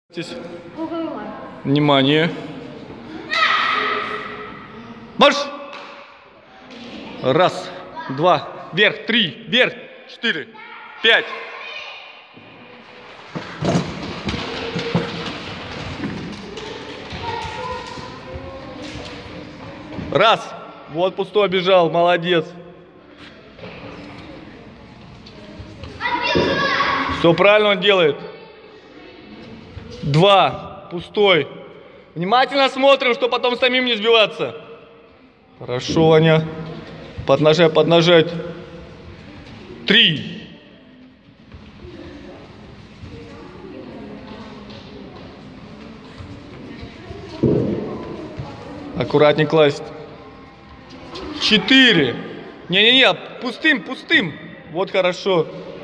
Внимание. Марш! Раз, два, вверх, три, вверх, 4, 5. Раз. Вот пустой бежал, молодец. Все правильно он делает. 2. Пустой. Внимательно смотрим, чтобы потом самим не сбиваться. Хорошо, Ваня. Поднажать, поднажать. 3. Аккуратней класть. 4. Не-не-не, пустым, пустым. Вот хорошо.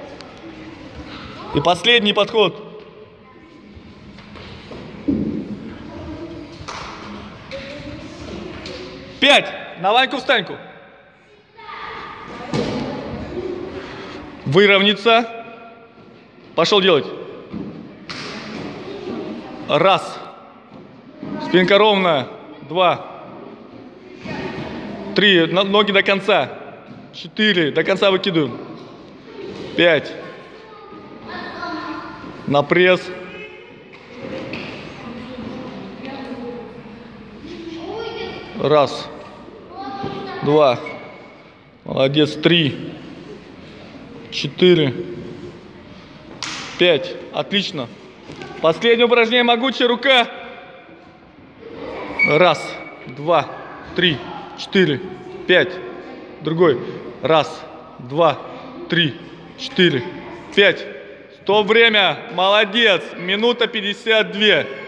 И последний подход. 5. На Ваньку встаньку. Выровняться. Пошел делать. Раз. Спинка ровная. 2. 3. Ноги до конца. 4. До конца выкидываем. 5. На пресс. Раз. 2. Молодец. 3. 4. 5. Отлично. Последнее упражнение. Могучая рука. Раз. 2. 3. 4. 5. Другой. Раз. 2. 3. 4. 5. Стоп, время. Молодец. Минута 52.